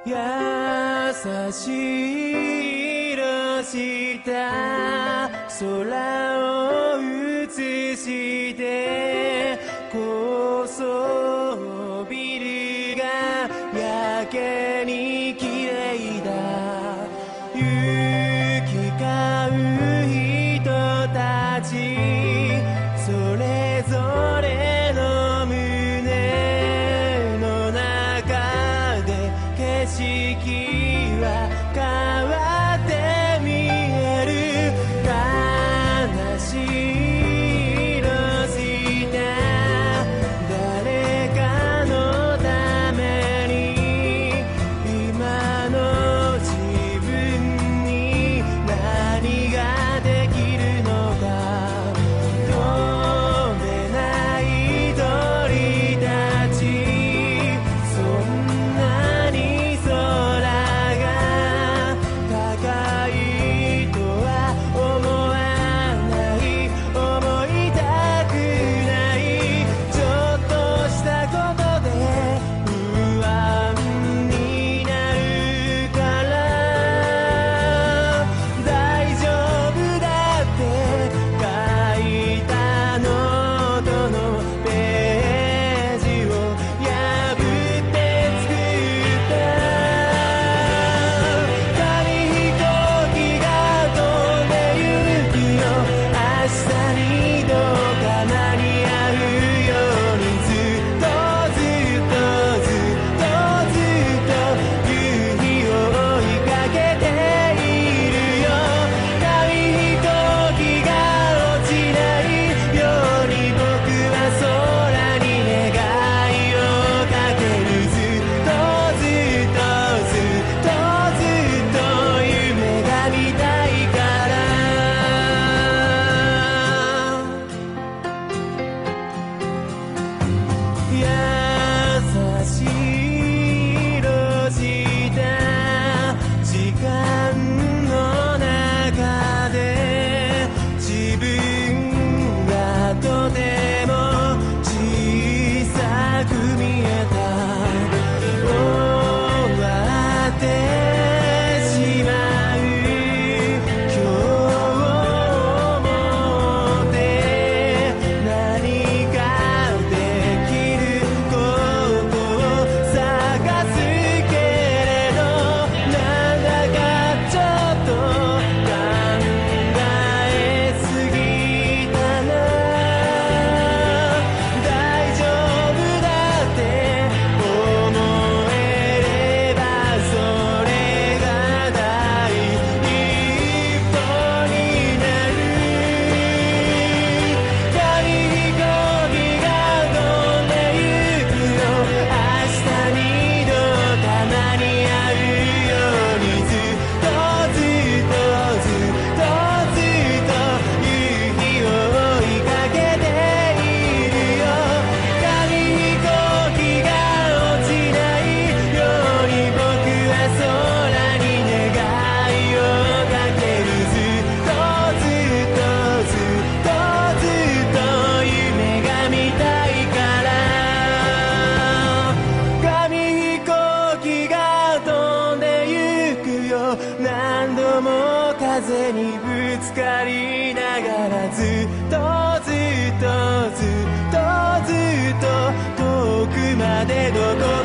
優しい色した空を映して高層ビルがやけに綺麗だ。行き交う人たちそれぞれの胸の中で景色は変わって見える。悲しい色した誰かのために今の自分に何ができるのか。飛べない鳥たちそんなに空が高いとは思わない、思いたくない。ちょっとしたことで不安になるから大丈夫だって書いたノートのページを破って作った紙飛行機が飛んでゆくよ。明日にどうか間に合うようにずっとずっとずっとずっと夕日を追いかけているよ。紙飛行機が落ちないように僕は空に願いをかける。ずっとずっとずっとずっと夢が見たいから。優しい色した時間の中で自分がとても小さく見えた。終わってしまう今日をもって何かできることを探すけれどなんだかちょっと考えすぎたな。大丈夫だって思えればそれが第一歩になる。紙飛行機が飛んでゆくよ。明日にどうか間に合うようにずっとずっとずっとずっと夕日を追いかけているよ。紙飛行機が落ちないように僕は空に願いをかける。ずっとずっとずっとずっと夢が見たいから。紙飛行機が飛んでゆくよ。何度も風にぶつかりながらずっとずっとずっとずっと遠くまでどこ